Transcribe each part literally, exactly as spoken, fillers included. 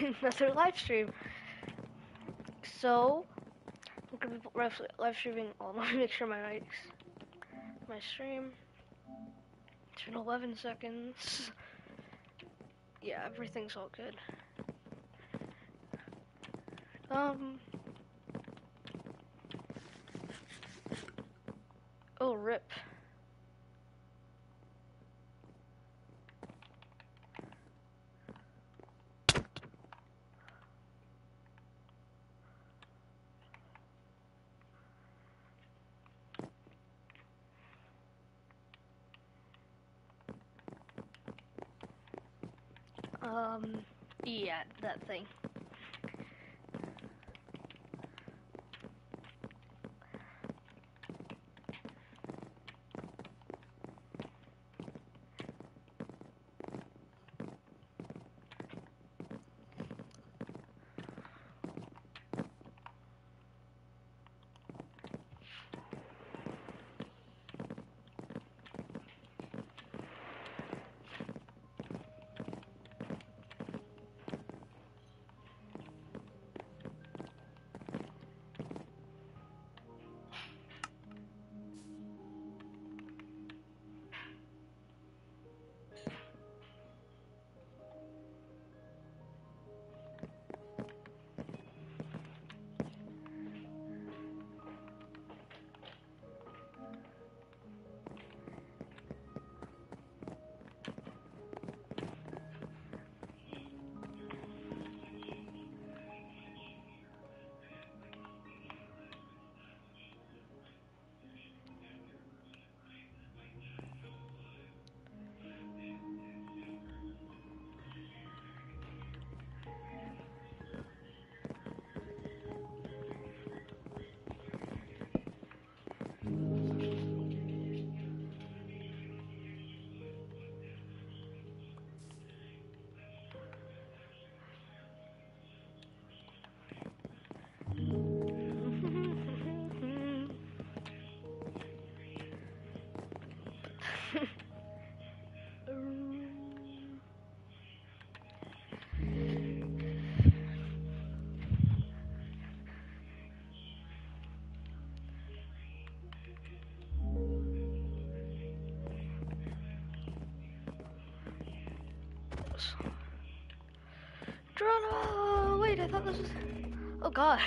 another live stream. So, I'm gonna be live, live streaming. Oh, let me make sure my mics, my stream. It's been eleven seconds. Yeah, everything's all good. Um. Oh, rip. Um, yeah, that thing. Geronimo! Wait, I thought this was... Oh god.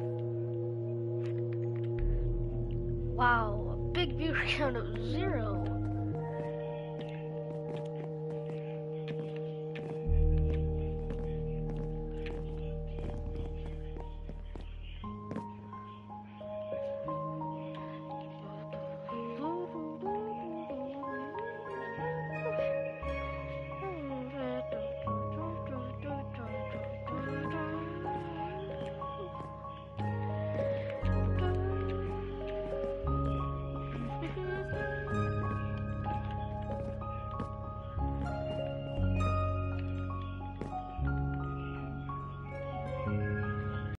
Wow, a big viewer count of zero.